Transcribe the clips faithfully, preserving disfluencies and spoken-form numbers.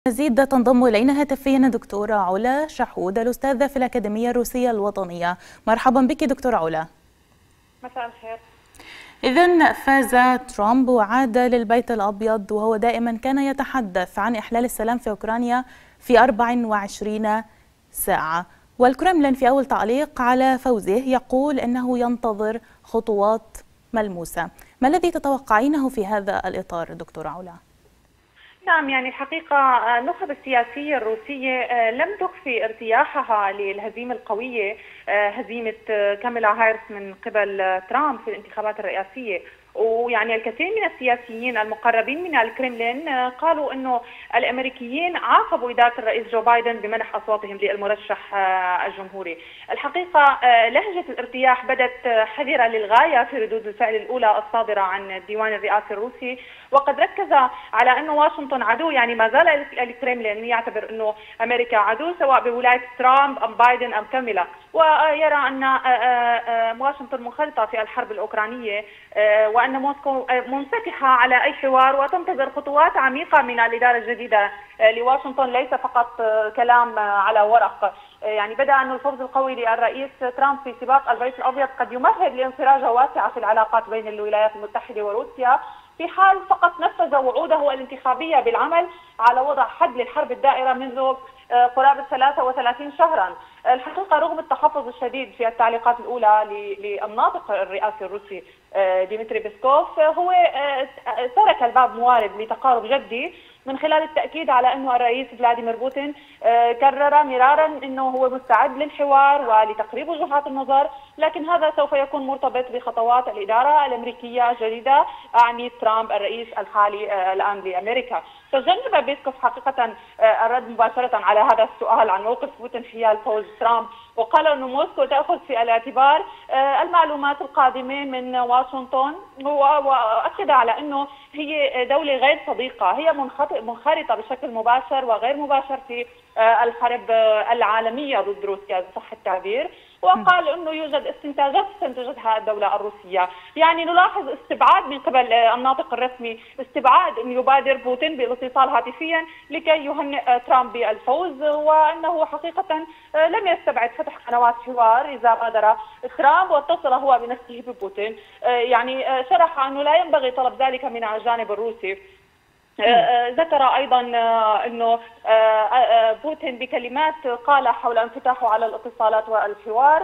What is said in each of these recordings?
مزيد تنضم إلينا هاتفيا دكتورة علا شحود الأستاذة في الأكاديمية الروسية الوطنية. مرحبا بك دكتورة علا. مساء الخير. إذن فاز ترامب وعاد للبيت الأبيض، وهو دائما كان يتحدث عن إحلال السلام في أوكرانيا في أربع وعشرين ساعة، والكرملين في أول تعليق على فوزه يقول أنه ينتظر خطوات ملموسة. ما الذي تتوقعينه في هذا الإطار دكتورة علا؟ نعم، يعني الحقيقة النخب السياسية الروسية لم تخفي ارتياحها للهزيمة القوية، هزيمة كاميلا هاريس من قبل ترامب في الانتخابات الرئاسية. ويعني الكثير من السياسيين المقربين من الكرملين قالوا انه الامريكيين عاقبوا اداره الرئيس جو بايدن بمنح اصواتهم للمرشح الجمهوري. الحقيقه لهجه الارتياح بدت حذره للغايه في ردود الفعل الاولى الصادره عن الديوان الرئاسي الروسي، وقد ركز على انه واشنطن عدو، يعني ما زال الكرملين يعتبر انه امريكا عدو سواء بولايه ترامب ام بايدن ام كاميلا، ويرى ان واشنطن منخرطه في الحرب الاوكرانيه، وأن موسكو منفتحة على أي حوار وتنتظر خطوات عميقة من الإدارة الجديدة لواشنطن، ليس فقط كلام على ورق. يعني بدأ أن الفوز القوي للرئيس ترامب في سباق البيت الأبيض قد يمهد لانفراجة واسعة في العلاقات بين الولايات المتحدة وروسيا، في حال فقط نفذ وعوده الانتخابية بالعمل على وضع حد للحرب الدائرة منذ قرابة ثلاثة وثلاثين شهرا. الحقيقة رغم التحفظ الشديد في التعليقات الأولى للناطق الرئاسي الروسي ديمتري بيسكوف، هو ترك الباب موارد لتقارب جدي من خلال التأكيد على أنه الرئيس فلاديمير بوتين كرر مرارا أنه هو مستعد للحوار ولتقريب وجهات النظر، لكن هذا سوف يكون مرتبط بخطوات الإدارة الأمريكية الجديدة، أعني ترامب الرئيس الحالي الآن لأمريكا. تجنب بيسكوف حقيقة الرد مباشرة على هذا السؤال عن موقف بوتين حيال فوز ترامب، وقال أن موسكو تأخذ في الاعتبار المعلومات القادمة من واشنطن، وأكد على أنه هي دولة غير صديقة، هي منخرطة بشكل مباشر وغير مباشر في الحرب العالمية ضد روسيا إذا صح التعبير، وقال أنه يوجد استنتاجات تنتجها الدولة الروسية. يعني نلاحظ استبعاد من قبل الناطق الرسمي، استبعاد أن يبادر بوتين بالاتصال هاتفيا لكي يهنئ ترامب بالفوز، وأنه حقيقة لم يستبعد فتح قنوات حوار إذا بادر ترامب واتصل هو بنفسه ببوتين. يعني شرح أنه لا ينبغي طلب ذلك من الجانب الروسي. ذكر ايضا انه بوتين بكلمات قال حول انفتاحه على الاتصالات والحوار،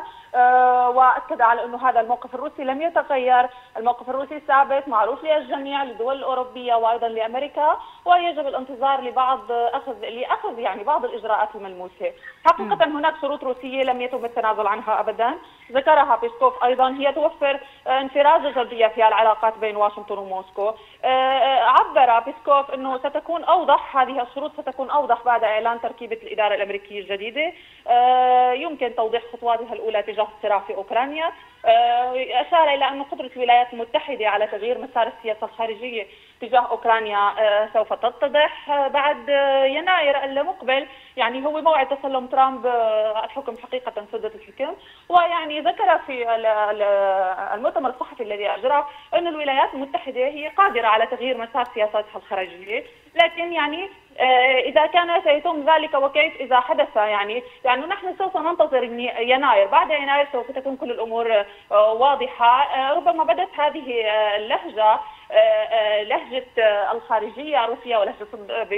واكد على انه هذا الموقف الروسي لم يتغير، الموقف الروسي ثابت معروف للجميع للدول الاوروبيه وايضا لامريكا، ويجب الانتظار لبعض اخذ لاخذ يعني بعض الاجراءات الملموسه. حقيقه هناك شروط روسيه لم يتم التنازل عنها ابدا، ذكرها بيسكوف ايضا، هي توفر انفراجه جديه في العلاقات بين واشنطن وموسكو. عبر بيسكوف انه ستكون اوضح، هذه الشروط ستكون اوضح بعد اعلان تركيبه الاداره الامريكيه الجديده، يمكن توضيح خطواتها الاولى تجاه الصراع في اوكرانيا. اشار الى ان قدره الولايات المتحده على تغيير مسار السياسه الخارجيه تجاه اوكرانيا سوف تتضح بعد يناير المقبل، يعني هو موعد تسلم ترامب الحكم حقيقه سده الحكم. ويعني ذكر في المؤتمر الصحفي الذي اجراه ان الولايات المتحده هي قادره على تغيير مسار سياستها الخارجيه، لكن يعني إذا كان سيتم ذلك وكيف إذا حدث، يعني يعني نحن سوف ننتظر يناير، بعد يناير سوف تكون كل الأمور واضحة. ربما بدت هذه اللهجة لهجة الخارجية الروسية ولهجة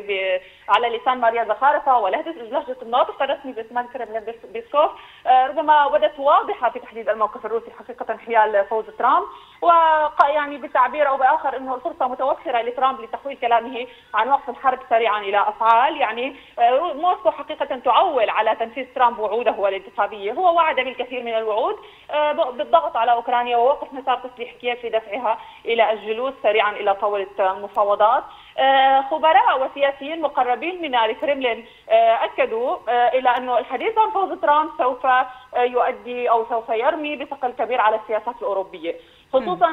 على لسان ماريا زخارفا ولهجة لهجة الناطق الرسمي باسم الكرملين بيسكوف ربما بدت واضحة في تحديد الموقف الروسي حقيقة حيال فوز ترامب، ويعني بتعبير أو بآخر أنه الفرصة متوفرة لترامب لتحويل كلامه عن وقف الحرب سريعا إلى أفعال. يعني موسكو حقيقة تعول على تنفيذ ترامب وعوده الانتخابية، هو وعد بالكثير من الوعود بالضغط على أوكرانيا ووقف مسار تسليح كييف لدفعها إلى الجلوس سريعا إلى طاولة المفاوضات. خبراء وسياسيين مقربين من الكرملين أكدوا إلى أنه الحديث عن فوز ترامب سوف يؤدي أو سوف يرمي بثقل كبير على السياسات الأوروبية، خصوصا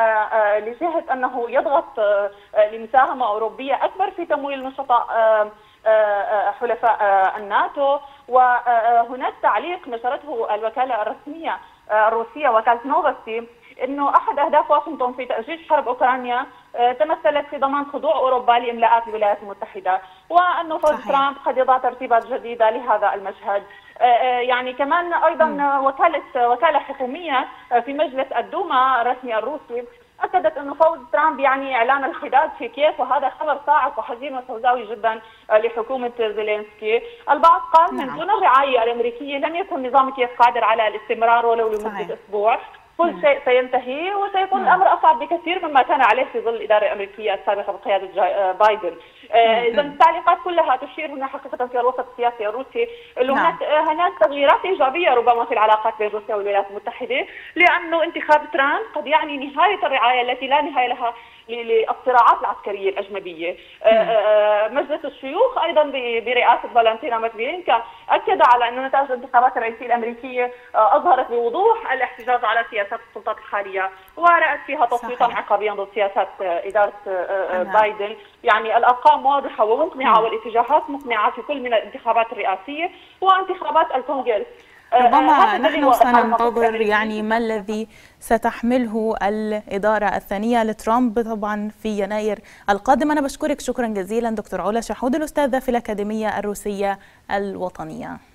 لجهة أنه يضغط لمساهمة أوروبية أكبر في تمويل نشطاء حلفاء الناتو. وهناك تعليق نشرته الوكالة الرسمية الروسية وكالة نوفستي انه احد اهداف واشنطن في تاجيج حرب اوكرانيا تمثلت في ضمان خضوع اوروبا لاملاءات الولايات المتحده، وانه فوز ترامب قد يضع ترتيبات جديده لهذا المشهد. يعني كمان ايضا م. وكاله وكاله حكوميه في مجلس الدوما الرسمي الروسي اكدت انه فوز ترامب يعني اعلان الحداد في كييف، وهذا خبر صاعق وحزين وسوداوي جدا لحكومه زيلينسكي. البعض قال من دون الرعايه الامريكيه لن يكن نظام كييف قادر على الاستمرار ولو لمده اسبوع. كل شيء سينتهي وسيكون الامر اصعب بكثير مما كان عليه في ظل الاداره الامريكيه السابقه بقياده بايدن. اذا التعليقات كلها تشير هنا حقيقه في الوسط السياسي الروسي انه هناك هناك تغييرات ايجابيه ربما في العلاقات بين روسيا والولايات المتحده، لانه انتخاب ترامب قد يعني نهايه الرعايه التي لا نهايه لها للصراعات العسكريه الاجنبيه. مجلس الشيوخ ايضا برئاسه فالنتينا ماتفيينكا اكد على انه نتائج الانتخابات الرئيسيه الامريكيه اظهرت بوضوح الاحتجاج على سياسات السلطات الحاليه، ورأت فيها تصويتا عقابيا ضد سياسات اداره بايدن. يعني الارقام واضحه ومقنعه والاتجاهات مقنعه في كل من الانتخابات الرئاسيه وانتخابات الكونغرس. ربما نحن سننتظر يعني ما الذي ستحمله الإدارة الثانية لترامب طبعا في يناير القادم. أنا بشكرك شكرا جزيلا دكتور علا شحود الأستاذة في الأكاديمية الروسية الوطنية.